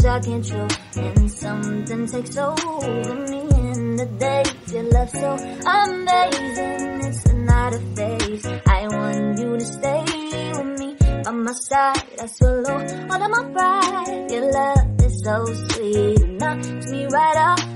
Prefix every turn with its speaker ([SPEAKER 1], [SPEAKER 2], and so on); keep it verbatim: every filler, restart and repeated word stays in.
[SPEAKER 1] I control, and something takes over me. In the days, your love so amazing, it's not a phase. I want you to stay with me, by my side. I swallow all of my pride. Your love is so sweet, it knocks me right off